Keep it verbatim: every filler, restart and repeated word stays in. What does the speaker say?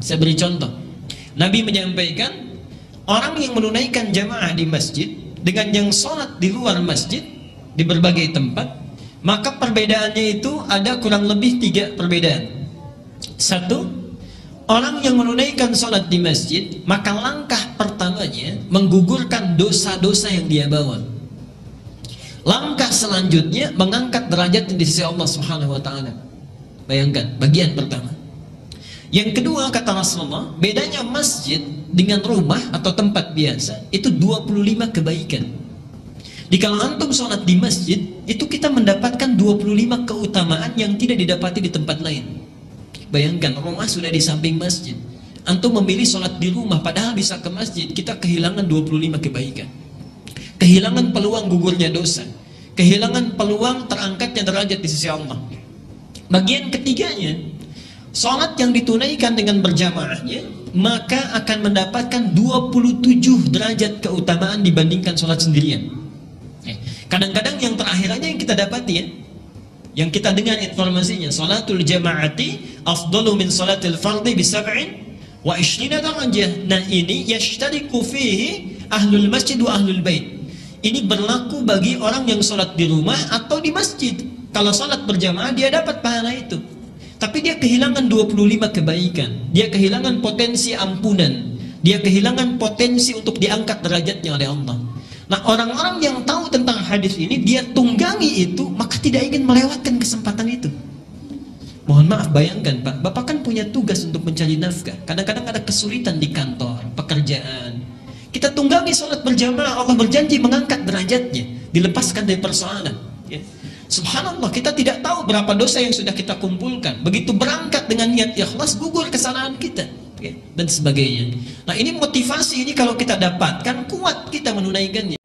Saya beri contoh. Nabi menyampaikan, orang yang menunaikan jamaah di masjid dengan yang sholat di luar masjid di berbagai tempat, maka perbedaannya itu ada kurang lebih tiga perbedaan. Satu, orang yang menunaikan sholat di masjid, maka langkah pertamanya menggugurkan dosa-dosa yang dia bawa. Langkah selanjutnya mengangkat derajat di sisi Allah Subhanahu wa taala. Bayangkan, bagian pertama. Yang kedua, kata Rasulullah, bedanya masjid dengan rumah atau tempat biasa itu dua puluh lima kebaikan. Di kalau antum sholat di masjid, itu kita mendapatkan dua puluh lima keutamaan yang tidak didapati di tempat lain. Bayangkan, rumah sudah di samping masjid, antum memilih sholat di rumah padahal bisa ke masjid, kita kehilangan dua puluh lima kebaikan. Kehilangan peluang gugurnya dosa, kehilangan peluang terangkatnya derajat di sisi Allah. Bagian ketiganya, sholat yang ditunaikan dengan berjamaahnya, maka akan mendapatkan dua puluh tujuh derajat keutamaan dibandingkan sholat sendirian. Kadang-kadang yang terakhirnya yang kita dapati ya, yang kita dengar informasinya, sholatul jamaati afdalu min sholatil fardhi bi sab'in wa ishrina darajah. Nah ini yashtariku fihi ahlul masjid wa ahlul bait. Ini berlaku bagi orang yang sholat di rumah atau di masjid. Kalau sholat berjamaah dia dapat pahala itu, tapi dia kehilangan dua puluh lima kebaikan. Dia kehilangan potensi ampunan, dia kehilangan potensi untuk diangkat derajatnya oleh Allah. Nah, orang-orang yang tahu tentang hadis ini, dia tunggangi itu, maka tidak ingin melewatkan kesempatan itu. Mohon maaf, bayangkan Pak, Bapak kan punya tugas untuk mencari nafkah. Kadang-kadang ada kesulitan di kantor, pekerjaan. Kita tunggangi sholat berjamaah, Allah berjanji mengangkat derajatnya, dilepaskan dari persoalan. Ya. Subhanallah, kita tidak tahu berapa dosa yang sudah kita kumpulkan. Begitu berangkat dengan niat ikhlas, gugur kesalahan kita, ya, dan sebagainya. Nah ini motivasi ini kalau kita dapatkan, kuat kita menunaikannya.